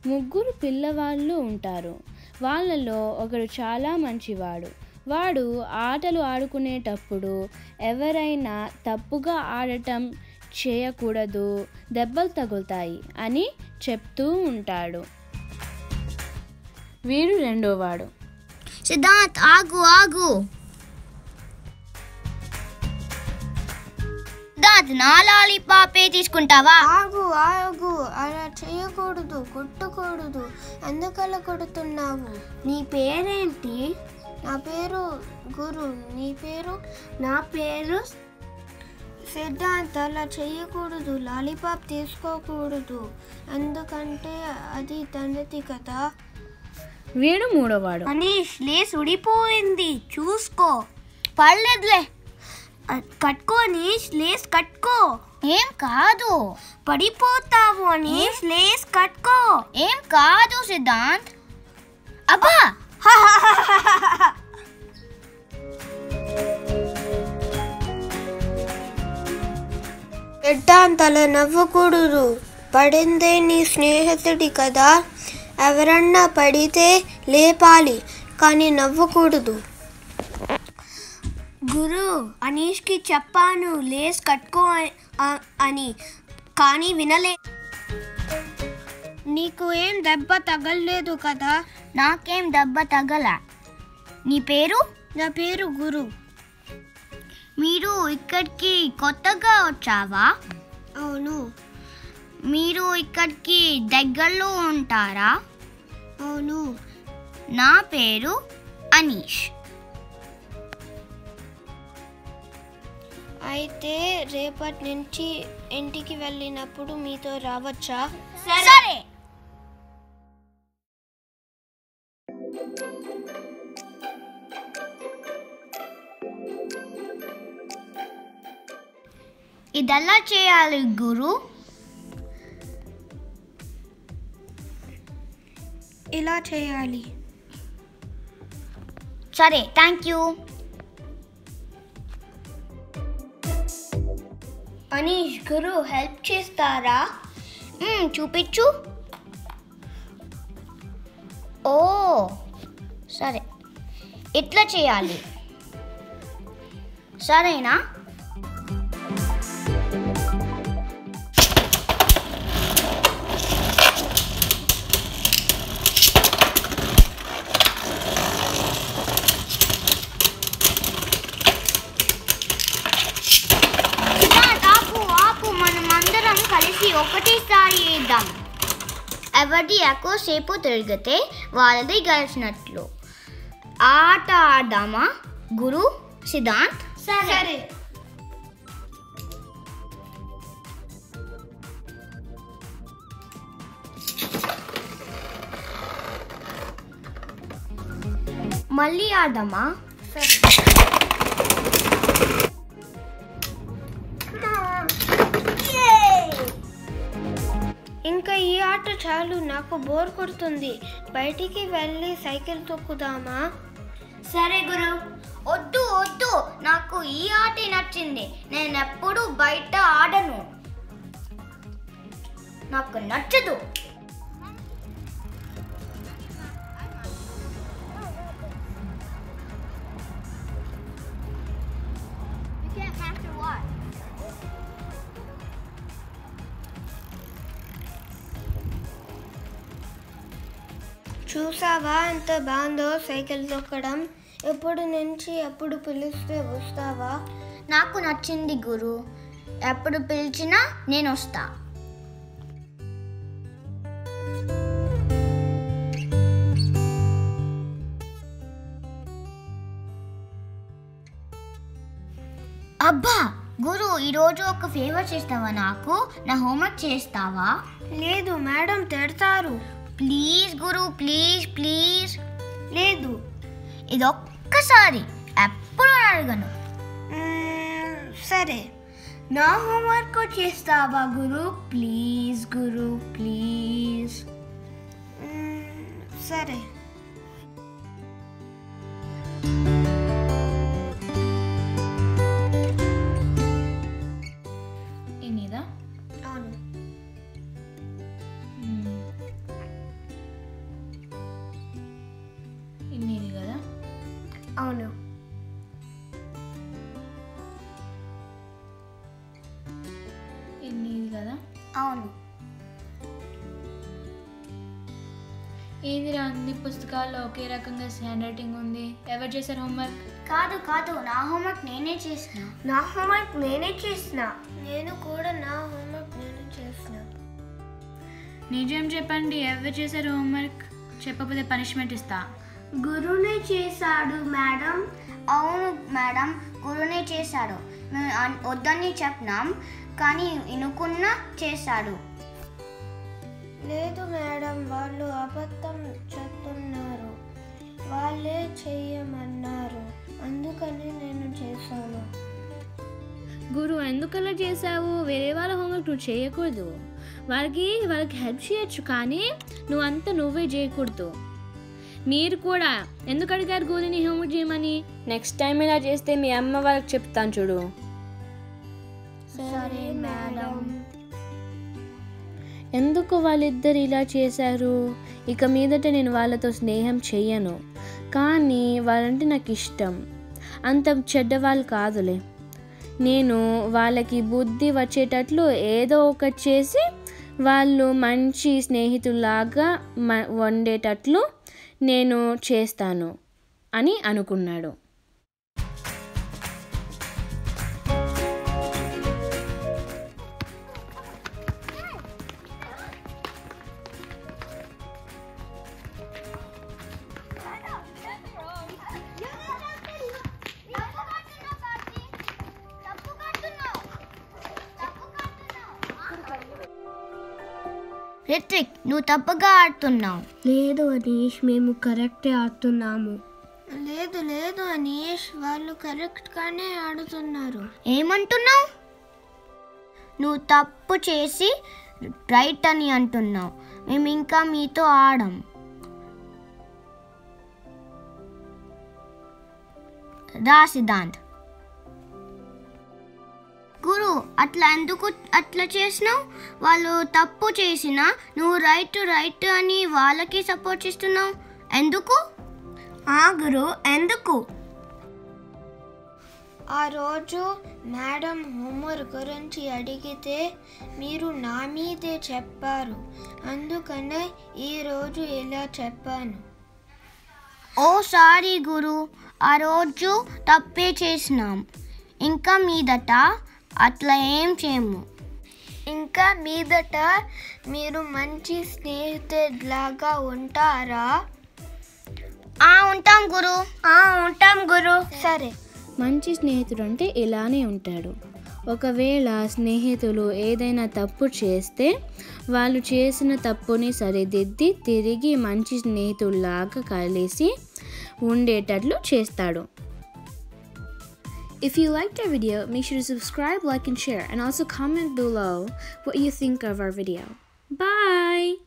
ముగ్గురు పిల్లవాళ్ళు ఉంటారు. వాళ్ళలో ఒకడు చాలా మంచివాడు. వాడు ఆటలు ఆడుకునేటప్పుడు ఎవరైనా తప్పుగా ఆడటం చేయకూడదు, దెబ్బలు తగులుతాయి అని చెప్తూ ఉంటాడు. వీడు రెండోవాడు. సిద్ధాంత్ ఆగు ఆగు. సిద్ధాంత్ నా లాలీపాపే తీసుకుంటావా? ఆగు ఆగు, అలా చేయకూడదు, కొట్టకూడదు. ఎందుకలా కొడుతున్నావు? నీ పేరేంటి? నా పేరు గురు. నీ పేరు? నా పేరు సిద్ధాంత్. అలా చేయకూడదు, లాలీపాప్ తీసుకోకూడదు, ఎందుకంటే అది తండ్రిది కదా. వీడు మూడోవాడు. అనీష్ లేస్ ఉడిపోయింది, చూసుకో. పర్లేదులే, కట్టుకో అనీష్, లేస్ కట్టుకో. ఏం కాదు, పడిపోతావు అనీష్, లేస్ కట్టుకో. ఏం కాదు సిద్ధాంత్. అబ్బా సిద్ధాంత్ అలా నవ్వకూడదు. పడిందే నీ స్నేహితుడి కదా, ఎవరన్నా పడితే లేపాలి కానీ నవ్వకూడదు. గురు, అనీష్కి చెప్పాను లేస్ కట్టుకో అని, కానీ వినలే. నీకు ఏం దెబ్బ తగలలేదు కదా? నాకేం దెబ్బ తగల. నీ పేరు? నా పేరు గురు. మీరు ఇక్కడికి కొత్తగా వచ్చావా? అవును. మీరు ఇక్కడికి దగ్గరలో ఉంటారా? అవును. నా పేరు అనీష్. అయితే రేపటి నుంచి ఇంటికి వెళ్ళినప్పుడు మీతో రావచ్చా? సరే. ఇదెలా చేయాలి గురు? ఇలా చేయాలి. సరే, థ్యాంక్ యూ. అనీష్, గురు హెల్ప్ చేస్తారా? చూపించు. ఓ సరే, ఇట్లా చేయాలి, సరేనా? మనమందరం కలిసి ఒకటేసారి వేద్దాం. ఎవరిది ఎక్కువసేపు తిరిగితే వాళ్ళది గెలిచినట్లు. ఆట ఆడదామా గురు, సిద్ధాంత్? సరే. మళ్ళీ ఆడదామా? ఇంకా ఈ ఆట చాలు, నాకు బోర్ కొడుతుంది. బయటికి వెళ్ళి సైకిల్ తొక్కుదామా? సరే గురు. వద్దు వద్దు, నాకు ఈ ఆట నచ్చింది. నేను ఎప్పుడు బయట ఆడను, నాకు నచ్చదు. చూసావా ఎంత బాగుందో సైకిల్ తొక్కడం? ఎప్పుడు నుంచి ఎప్పుడు పిలిస్తే వస్తావా? నాకు నచ్చింది గురు, ఎప్పుడు పిలిచినా నేను వస్తా. అబ్బా గురు, ఈరోజు ఒక ఫేవర్ చేస్తావా నాకు? నా హోంవర్క్ చేస్తావా? లేదు, మేడం తిడతారు. ప్లీజ్ గురు, ప్లీజ్ ప్లీజ్. లేదు. ఇదొక్కసారి, ఎప్పుడు అడగను. సరే. నా హోంవర్క్ చేస్తావా గురు? ప్లీజ్ గురు, ప్లీజ్. సరే. ఇనిదా? అవును. కదా? అవును. ఏందిరా అన్ని పుస్తకాల్లో ఒకే రకంగా హ్యాండ్ రైటింగ్ ఉంది? ఎవరు చేశారు హోంవర్క్? కాదు నా హోంవర్క్ నేనే చేసిన. నా హోంవర్క్ నేనే చేసిన. నేను కూడా నా హోంవర్క్ నేను చేసిన. నిజం చెప్పండి, ఎవరు చేశారు హోంవర్క్? చెప్పకపోతే పనిష్మెంట్ ఇస్తా. గురునే చేశాడు మేడం. అవును మేడం, గురునే చేశాడు. మేము వద్దని చెప్పినాం, కానీ వినుకున్నా చేశాడు. లేదు మేడం, వాళ్ళు అబద్ధం చెప్తున్నారు. వాళ్ళే చెయ్యమన్నారు, అందుకని నేను చేశాను. గురు, ఎందుకలా చేసావు? వేరే వాళ్ళ హోంవర్క్ నువ్వు చేయకూడదు. వాళ్ళకి హెల్ప్ చేయొచ్చు, కానీ నువ్వే చేయకూడదు. మీరు కూడా ఎందుకు అడిగారు గోలిని హోంవర్క్ చేయమని? నెక్స్ట్ టైం ఇలా చేస్తే మీ అమ్మ వాళ్ళకి చెప్తాను చూడు. సరే మేడం. ఎందుకు వాళ్ళిద్దరు ఇలా చేశారు? ఇక మీదట నేను వాళ్ళతో స్నేహం చెయ్యను, కానీ వాళ్ళంటే నాకు ఇష్టం. అంత చెడ్డవాళ్ళు కాదులే. నేను వాళ్ళకి బుద్ధి వచ్చేటట్లు ఏదో ఒకటి చేసి వాళ్ళు మంచి స్నేహితుల్లాగా వండేటట్లు నేను చేస్తాను అని అనుకున్నాడు. రిత్విక్, నువ్వు తప్పుగా ఆడుతున్నావు. లేదు అనీష్, మేము కరెక్టే ఆడుతున్నాము. లేదు అనీష్, వాళ్ళు కరెక్ట్గానే ఆడుతున్నారు. ఏమంటున్నావు? నువ్వు తప్పు చేసి రైట్ అని అంటున్నావు. మేము ఇంకా మీతో ఆడం. రా సిద్ధాంత్. గురు, ఎందుకు అట్లా చేసినావు? వాళ్ళు తప్పు చేసినా నువ్వు రైట్ అని వాళ్ళకి సపోర్ట్ చేస్తున్నావు. ఎందుకు? గురు, ఎందుకు? ఆ రోజు మేడం హోంవర్క్ గురించి అడిగితే మీరు నా మీదే చెప్పారు, అందుకనే ఈరోజు ఇలా చెప్పాను. ఓ సారీ గురు, ఆ రోజు తప్పే చేసినాం. ఇంకా మీదట అట్లా ఏం చేయము. ఇంకా మీదట మీరు మంచి స్నేహితులాగా ఉంటారా? ఉంటాం గురు. సరే. మంచి స్నేహితుడు అంటే ఇలానే ఉంటాడు. ఒకవేళ స్నేహితులు ఏదైనా తప్పు చేస్తే వాళ్ళు చేసిన తప్పుని సరిదిద్ది తిరిగి మంచి స్నేహితుల్లాగా కలిసి ఉండేటట్లు చేస్తాడు. If you liked our video, make sure to subscribe, like and share, and also comment below what you think of our video. Bye!